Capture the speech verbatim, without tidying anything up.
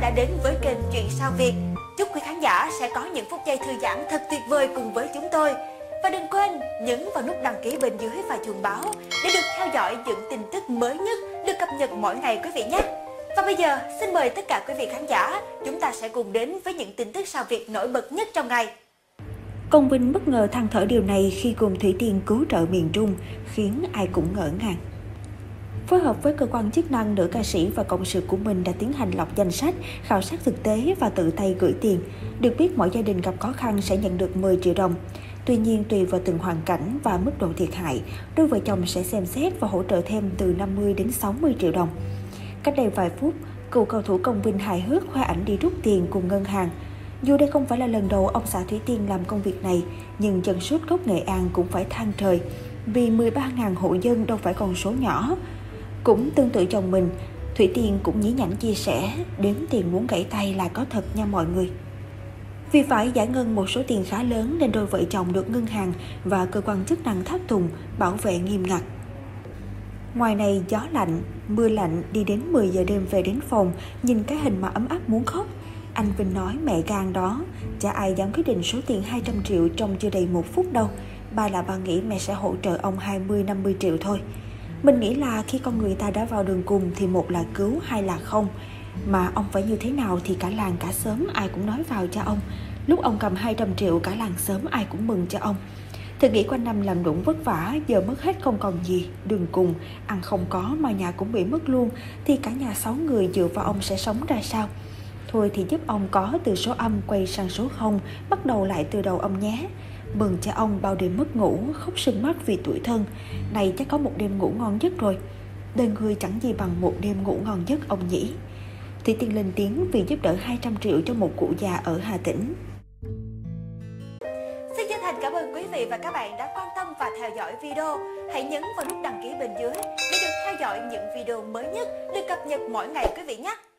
đã đến với kênh Chuyện Sao Việt. Chúc quý khán giả sẽ có những phút giây thư giãn thật tuyệt vời cùng với chúng tôi. Và đừng quên nhấn vào nút đăng ký bên dưới và chuông báo để được theo dõi những tin tức mới nhất được cập nhật mỗi ngày quý vị nhé. Và bây giờ xin mời tất cả quý vị khán giả, chúng ta sẽ cùng đến với những tin tức sao Việt nổi bật nhất trong ngày. Công Vinh bất ngờ than thở điều này khi cùng Thủy Tiên cứu trợ miền Trung, khiến ai cũng ngỡ ngàng. Phối hợp với cơ quan chức năng, nữ ca sĩ và cộng sự của mình đã tiến hành lọc danh sách, khảo sát thực tế và tự tay gửi tiền. Được biết, mỗi gia đình gặp khó khăn sẽ nhận được mười triệu đồng. Tuy nhiên, tùy vào từng hoàn cảnh và mức độ thiệt hại, đôi vợ chồng sẽ xem xét và hỗ trợ thêm từ năm mươi đến sáu mươi triệu đồng. Cách đây vài phút, cựu cầu thủ Công Vinh hài hước khoe ảnh đi rút tiền cùng ngân hàng. Dù đây không phải là lần đầu ông xã Thủy Tiên làm công việc này, nhưng chân sút gốc Nghệ An cũng phải than trời, vì mười ba nghìn hộ dân đâu phải con số nhỏ. Cũng tương tự chồng mình, Thủy Tiên cũng nhí nhảnh chia sẻ, đếm tiền muốn gãy tay là có thật nha mọi người. Vì phải giải ngân một số tiền khá lớn nên đôi vợ chồng được ngân hàng và cơ quan chức năng tháp tùng, bảo vệ nghiêm ngặt. Ngoài này, gió lạnh, mưa lạnh, đi đến mười giờ đêm về đến phòng, nhìn cái hình mà ấm áp muốn khóc. Anh Vinh nói mẹ gan đó, chả ai dám quyết định số tiền hai trăm triệu trong chưa đầy một phút đâu. Ba là ba nghĩ mẹ sẽ hỗ trợ ông hai mươi năm mươi triệu thôi. Mình nghĩ là khi con người ta đã vào đường cùng thì một là cứu, hai là không. Mà ông phải như thế nào thì cả làng cả xóm ai cũng nói vào cho ông. Lúc ông cầm hai trăm triệu cả làng xóm ai cũng mừng cho ông. Thử nghĩ quanh năm làm đụng vất vả, giờ mất hết không còn gì, đường cùng, ăn không có mà nhà cũng bị mất luôn, thì cả nhà sáu người dựa vào ông sẽ sống ra sao? Thôi thì giúp ông có từ số âm quay sang số không, bắt đầu lại từ đầu ông nhé. Mừng cho ông bao đêm mất ngủ, khóc sưng mắt vì tuổi thân. Này chắc có một đêm ngủ ngon giấc rồi. Đời người chẳng gì bằng một đêm ngủ ngon giấc ông nhỉ. Thủy Tiên lên tiếng vì giúp đỡ hai trăm triệu cho một cụ già ở Hà Tĩnh. Xin chân thành cảm ơn quý vị và các bạn đã quan tâm và theo dõi video. Hãy nhấn vào nút đăng ký bên dưới để được theo dõi những video mới nhất được cập nhật mỗi ngày quý vị nhé.